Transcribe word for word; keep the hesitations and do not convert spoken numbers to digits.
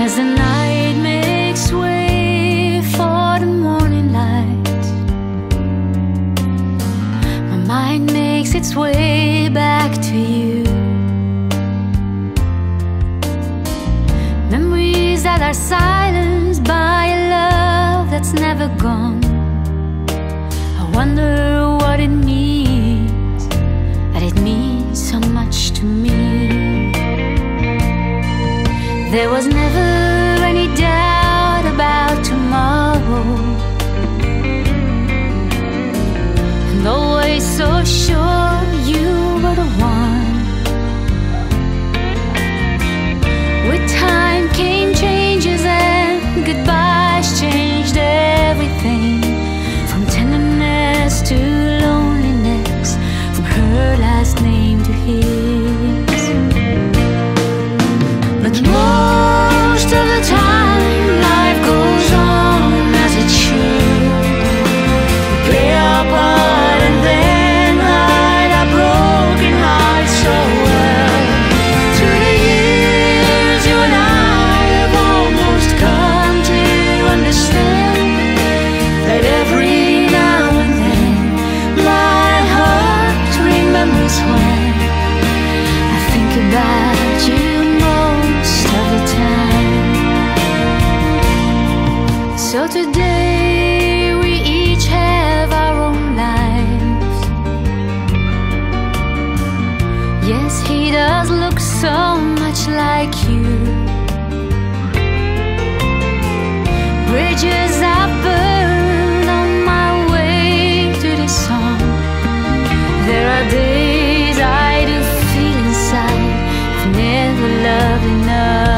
As the night makes way for the morning light, my mind makes its way back to you. Memories that are silenced by a love that's never gone. I wonder what it means, that it means so much to me. There was never any doubt about tomorrow, and always so sure you were the one. With time came changes and goodbyes changed everything, from tenderness to loneliness, from her last name to his. But most of the time life goes on as it should. We play our part and then hide our broken hearts so well. Through the years you and I have almost come to understand that every now and then my heart remembers when I think about you most of the time. So today we each have our own lives. Yes, he does look so much like you. Bridges I burned on my way to this song. There are days I do feel inside I've never loved enough.